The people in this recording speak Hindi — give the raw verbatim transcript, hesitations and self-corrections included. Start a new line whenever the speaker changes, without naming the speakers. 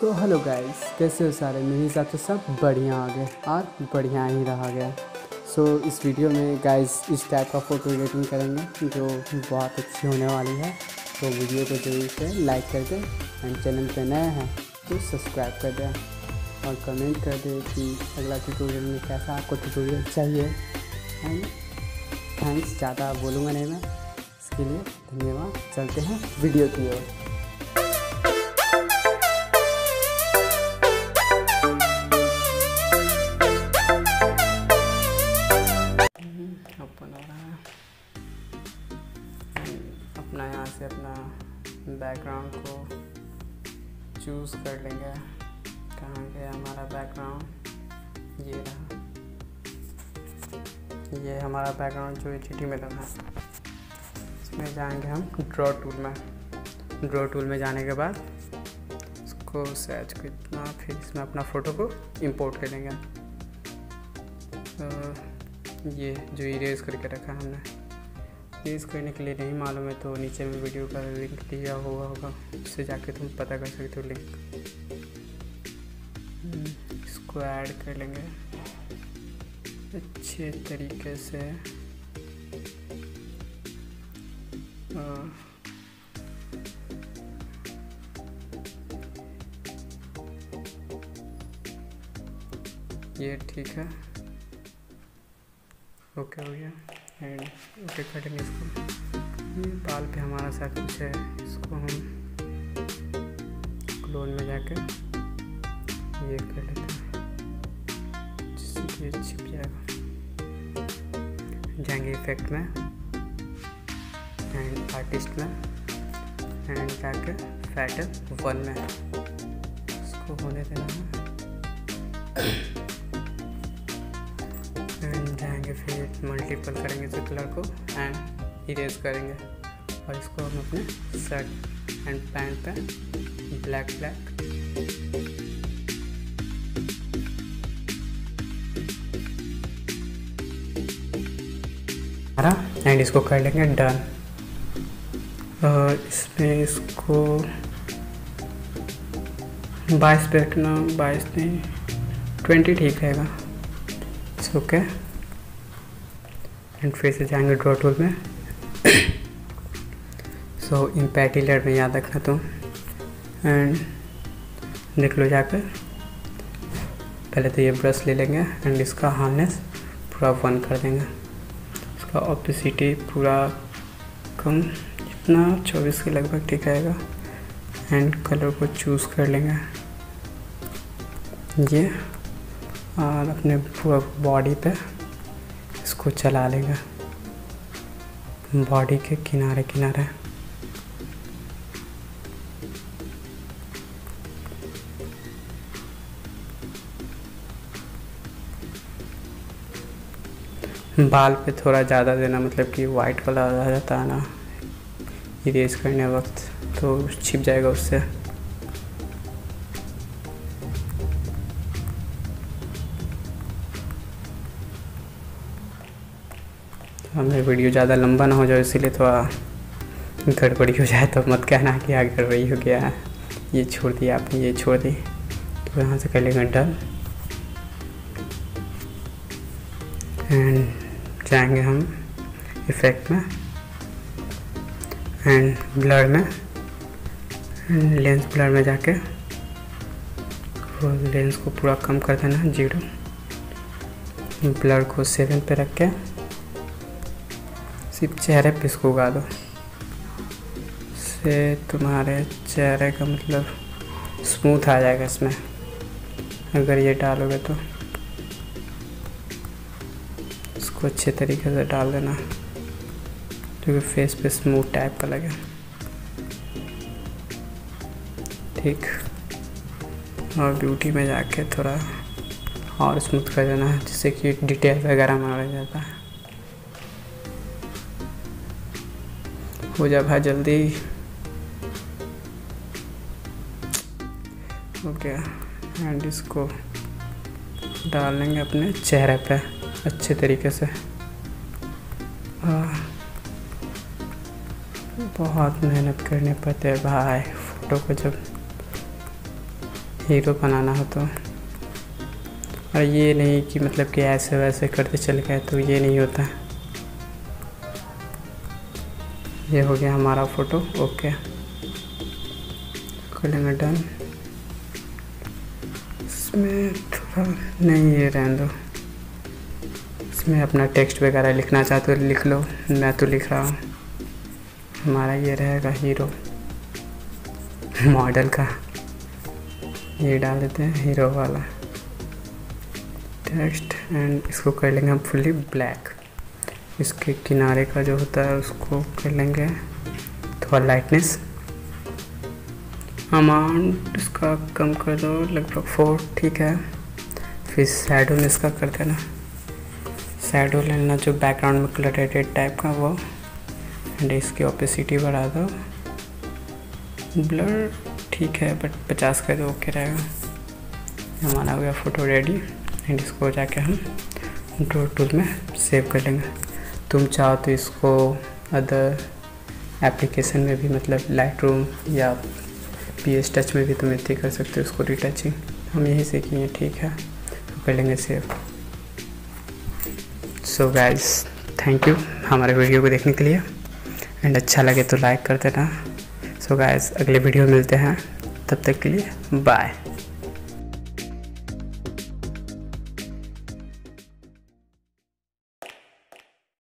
सो हेलो गाइस, कैसे हो सारे। मेरे हिसाब से सब बढ़िया आ गए और बढ़िया ही रहा गया। सो so, इस वीडियो में गाइस इस टाइप का फ़ोटो एडिटिंग करेंगे जो बहुत अच्छी होने वाली है। तो वीडियो को जरूर से लाइक कर दें एंड चैनल पे नए हैं तो सब्सक्राइब कर दें और कमेंट कर दें कि अगला ट्यूटोरियल में कैसा आपको ट्यूटोरियल चाहिए। एंड थैंक्स, ज़्यादा बोलूँगा नहीं मैं, इसके लिए धन्यवाद। चलते हैं वीडियो की ओर। ओपन हो रहा है। अपना यहाँ से अपना बैकग्राउंड को चूज़ कर लेंगे। कहाँ गया हमारा बैकग्राउंड, ये रहा। ये हमारा बैकग्राउंड जो चिट्ठी में लगा है। इसमें जाएंगे हम ड्रॉ टूल में। ड्रॉ टूल में जाने के बाद इसको सर्च करना, फिर इसमें अपना फ़ोटो को इंपोर्ट कर लेंगे। तो ये जो इरेज करके रखा है हमने, इरेज करने के लिए नहीं मालूम है तो नीचे में वीडियो का लिंक दिया हुआ होगा, उससे जाके तुम पता कर सकते हो लिंक। इसको ऐड कर लेंगे अच्छे तरीके से। आ, ये ठीक है, ओके हो गया। एंड ओके कर लेंगे इसको। ये बाल पे हमारा सा कुछ है, इसको हम क्लोन में जाकर ये कर लेते हैं जिससे कि ये छिप जाएगा। जाएंगे इफेक्ट में एंड आर्टिस्ट में एंड जाकर फैक्टर वन में इसको होने देना है। एंड जाएंगे फिर मल्टीपल करेंगे इस कलर को एंड इरेज करेंगे और इसको हम अपने शर्ट एंड पैंट पे ब्लैक ब्लैक एंड इसको कर लेंगे डन। और इसमें इसको बाईस पे रखना, बाईस नहीं ट्वेंटी ठीक रहेगा। It's okay. एंड फिर से जाएंगे ड्रॉ टूल में। सो इम्पैटिलर में याद रखना तुम एंड देख लो जाकर। पहले तो ये ब्रश ले लेंगे एंड इसका हार्डनेस पूरा वन कर देंगे। इसका ऑप्सिसिटी पूरा कम, जितना चौबीस के लगभग ठीक रहेगा। एंड कलर को चूज़ कर लेंगे ये, और अपने पूरा बॉडी पे इसको चला लेंगे, बॉडी के किनारे किनारे। बाल पे थोड़ा ज़्यादा देना, मतलब कि वाइट कलर आ जाता है ना इरेज करने वक्त, तो छिप जाएगा उससे। हमें वीडियो ज़्यादा लंबा ना हो जाए, इसीलिए थोड़ा गड़बड़ी हो जाए तो मत कहना कि हाँ गड़बड़ी हो गया है, ये छोड़ दिया आपने, ये छोड़ दी। तो यहाँ से कर लेंगे डन एंड जाएंगे हम इफेक्ट में एंड ब्लर में, लेंस ब्लर में जाके लेंस को पूरा कम कर देना, जीरो। ब्लर को सेवन पे रख के सिर्फ चेहरे पे इसको उगा दो, से तुम्हारे चेहरे का मतलब स्मूथ आ जाएगा इसमें अगर ये डालोगे तो। इसको अच्छे तरीके से डाल देना क्योंकि फेस पे स्मूथ टाइप का लगे, ठीक। और ब्यूटी में जाके थोड़ा और स्मूथ कर देना जिससे कि डिटेल वगैरह में आ जाता है। हो जा भाई जल्दी, ओके। एंड इसको डाल लेंगे अपने चेहरे पे अच्छे तरीके से। आ, बहुत मेहनत करनी पड़ती है भाई फ़ोटो को जब हीरो बनाना हो तो। और ये नहीं कि मतलब कि ऐसे वैसे करते चल गए, तो ये नहीं होता। ये हो गया हमारा फ़ोटो। ओके, कर लेंगे डन। इसमें थोड़ा नहीं, ये रहने दो। इसमें अपना टेक्स्ट वगैरह लिखना चाहते हो लिख लो, मैं तो लिख रहा हूँ। हमारा ये रहेगा हीरो मॉडल का, ये डाल देते हैं हीरो वाला टेक्स्ट। एंड इसको कर लेंगे हम फुल्ली ब्लैक। इसके किनारे का जो होता है उसको कर लेंगे थोड़ा लाइटनेस। अमाउंट इसका कम कर दो, लगभग फोर, ठीक है। फिर शैडो में इसका कर देना, शैडो लेना जो बैकग्राउंड में क्लटरेटेड टाइप का वो। एंड इसकी ओपेसिटी बढ़ा दो, ब्लर ठीक है बट पचास कर दो, ओके रहेगा। हमारा हो गया फ़ोटो रेडी। एंड इसको जाके हम ड्रॉ टूल में सेव कर लेंगे। तुम चाहो तो इसको अदर एप्लीकेशन में भी, मतलब लाइट रूम या पी एस टच में भी तुम इतनी कर सकते हो उसको रिटचिंग। हम यही सीखेंगे, ठीक है, तो कर लेंगे save. So guys, thank you हमारे वीडियो को देखने के लिए। एंड अच्छा लगे तो लाइक कर देना। सो गाइस, अगले वीडियो मिलते हैं, तब तक के लिए बाय।